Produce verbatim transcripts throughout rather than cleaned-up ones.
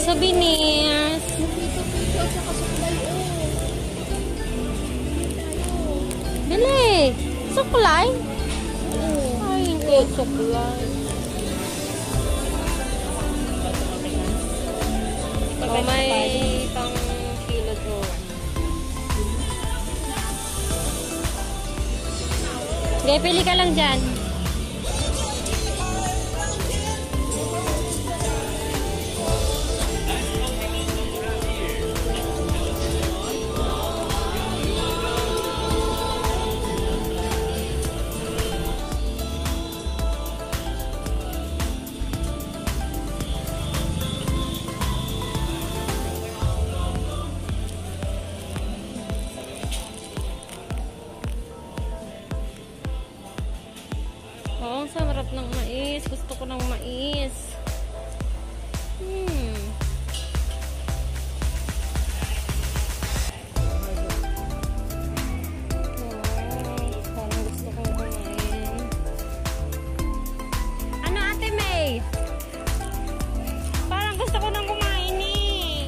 souvenirs. Pito-pito at saka suklay, oh. Dali. Suklay? Oh. Ay, hindi suklay. Oh, may pang kilo to. Sige, pili ka lang dyan. Oh, ang sarap ng mais. Gusto ko ng mais. Hmm. Oh, parang gusto kong kumain. Ano, Ate May? Parang gusto ko nang kumain eh.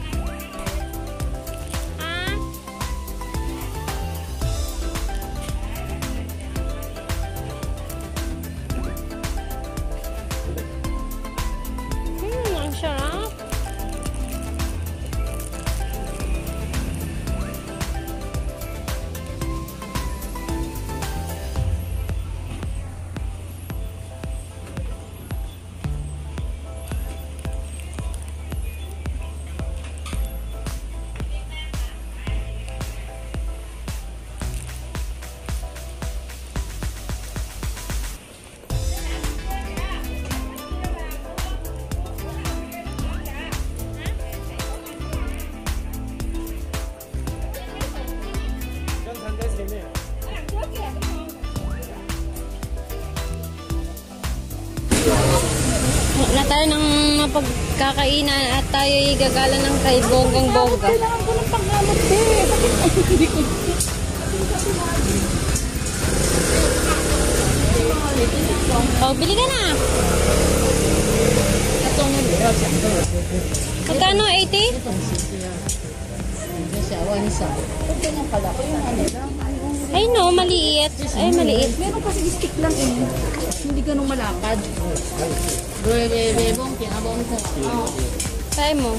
Ha? Sarap. Na tayo ng mapagkakainan at tayo gagala ng kay Bonggang Bongga. Kailangan ko ng panggamot, eh. Hindi ko. Oh, bili ka na. Magkano? eighty? Ay no, maliit. Ay, maliit. Meron kasi stick lang eh. Hindi ganun malakad. Bebebong, kinabong ko. Try mo.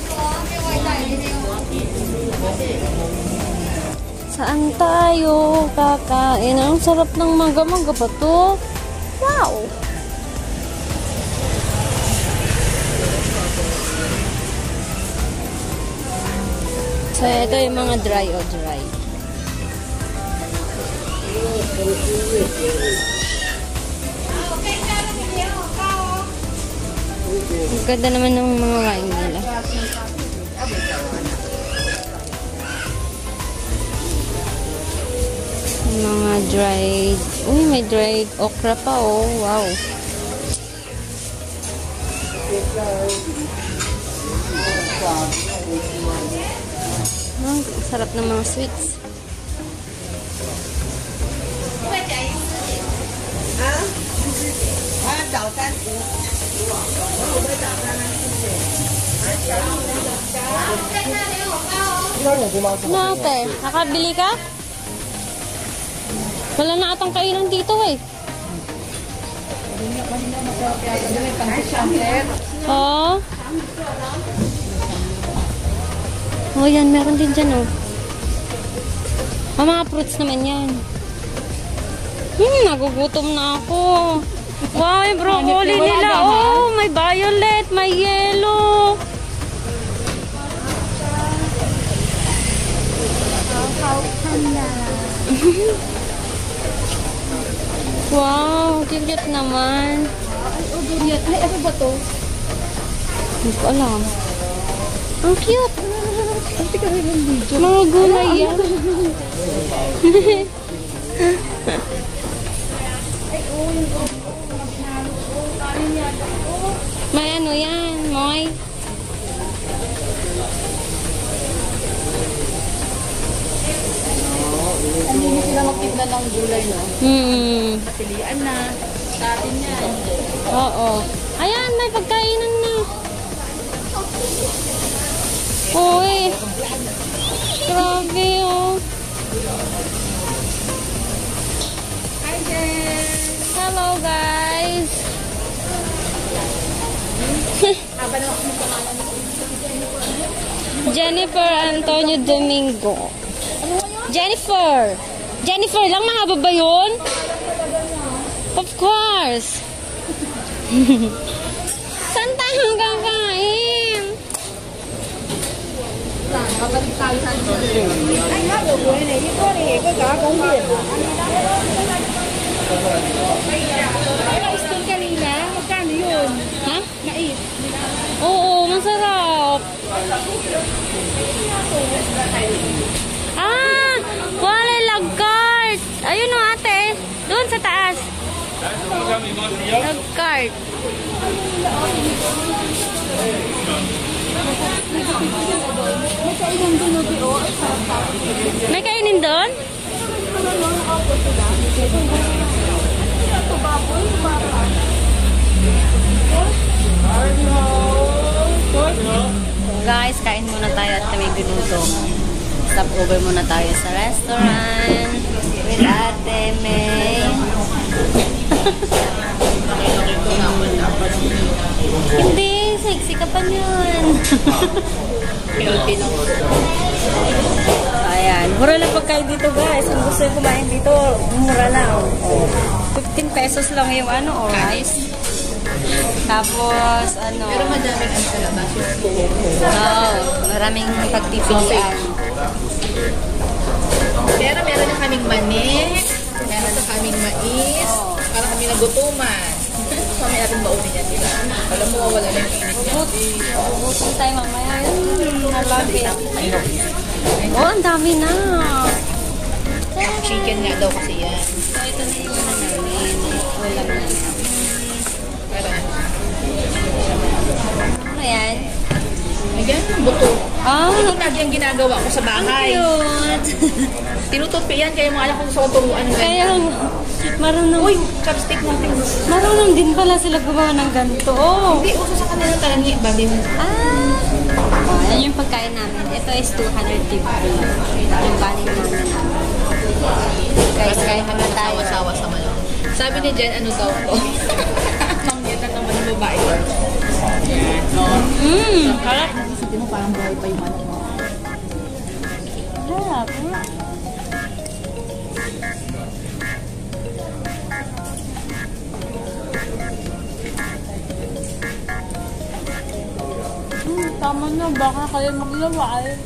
Saan tayo kakain? Ang sarap ng mangga-mangga pa to. Wow! So, ito yung mga dry o dry. Ang ganda naman ng mga wine nila. Mga dried. Uy, may dried okra pa oh. Wow. Ang sarap ng mga sweets. Ano ate? Nakabili ka? Wala na atang kainan dito eh. Oo. Oh, yan. Meron din dyan oh. Oh, mga fruits naman yan. Hmm, nagugutom na ako. Wow, yung broccoli nila. Oh, may violet, may yellow. Wow, cute naman. Ay, ano ba to? Hindi ko alam. Ang cute. Kasi ka rin yung video. Mga gulay yan. May ano yan, Moy? Hindi sila magtigna ng gulay, no? Hmm. Pilian na. Sa atin yan. Oo. Ayan, may pagkainan na. Uy. Grabe, oh. Hi there! Hello, guys. Aba na ako ng pangalan mo. Jennifer Antonio Domingo. Jennifer! Jennifer lang, mahaba ba yun? Of course! Saan tayo kakain? Babalik tayo sa Ay, hago ko yun eh. Ito rin eh. Kagakong din. Ay, na-steam kanina. Magkano yun? Ha? Mais. Oo, masarap. Ah! Wala lagkart! Ayun o ate. Doon sa taas. Lagkart. May kainin doon? Guys, kain muna tayo at kami ginutom. Stop over muna tayo sa restaurant with Ate May. Hindi, sexy ka pa niyan. Ayan, mura lang pagkain dito guys. Kung gusto yung kumain dito, mura lang. fifteen pesos lang yung ano, oh, rice. Tapos, ano... Pero madaming ano sa labas. Oo, maraming pagpipilian. Pero meron na kaming mani, meron na kaming mais, para kami nagutuman. Mamaya natin baunin yan nila. Alam mo, wala lang init niya. Ubusin tayo mamaya. Hmm, nalabi. Oh, ang dami na. Chicken nga daw kasi yan. So, ito na yung ano namin. Ulam na. Pero, Ano yan? nagyan ng buto. Ah, Ito lagi ang ginagawa ko sa bahay. cute. Tinutupi yan, kaya mga anak ko sa turuan. Kaya, marunong, Uy, chopstick natin. marunong din pala sila gumawa ng ganito. Oh. Hindi, uso sa kanila talangi. Babi mo. Ah. Oh, yan yung pagkain namin. Ito is two hundred fifty. Yung kanin namin. Guys, kain muna tayo. Sawa-sawa sa malo. Sabi ni Jen, ano daw ko? Mangyatan naman yung babae. Mmm, harap. Hindi mo parang buhay pa yung ano mo. Harap. Hmm, tama na. Baka kayo maglawa eh.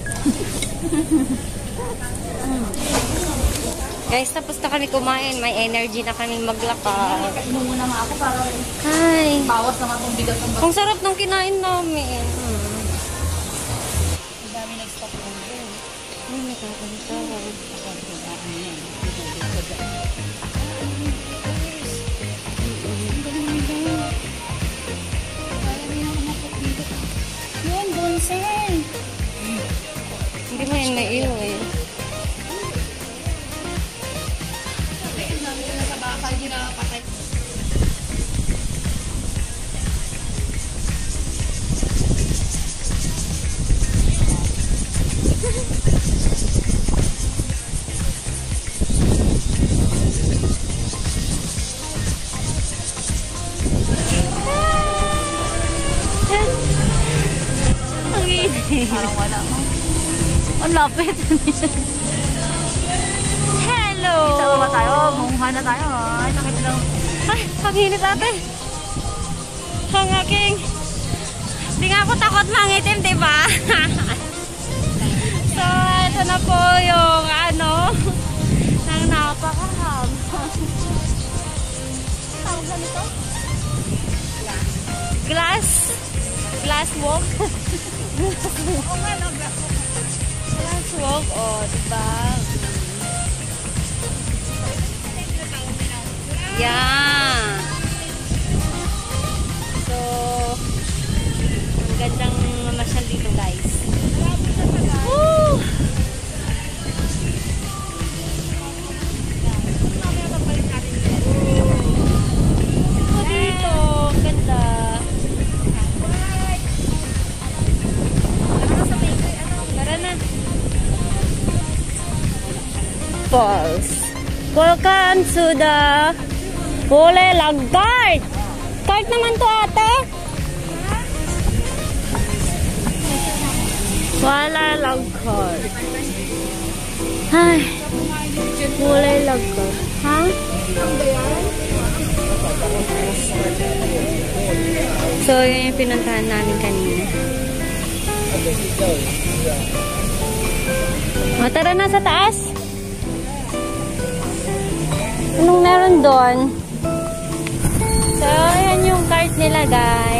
Guys, tapos na kami kumain. May energy na kami maglakad. Inom muna nga ako para Hi. bawas naman itong bigat ng bato. Ang sarap ng kinain namin. Hmm. Ang dami nag-stop ng din. Ay, may kakanta. Yun, bonsai. Hindi mo yun may iyo eh. Ang dami nila sa bakal, di nakapatay. Ang init. Parang wala mo. Ang lapit. Hello! Sama ba tayo? Mungha na tayo. Ay, sakit lang. Ay, ang init ate. Ang aking... Di nga ako takot mangitim, di ba? So, ito na po yung ano, nang napakaham. Tawag na nito? Glass. Glass walk. Oo nga, no, glass mo. Glass walk, oh, diba? Yeah. So, ang gandang mamasyal dito, guys. Woo! Ito dito, ang ganda. Falls. Welcome to the Pulelag Cart. Cart naman to, ate. Pulelag Cart. Ay. Pulelag Cart. Ha? So, yun yung pinuntahan namin kanina. O, tara na sa taas. Anong meron doon? So, ayan yung cart nila, guys.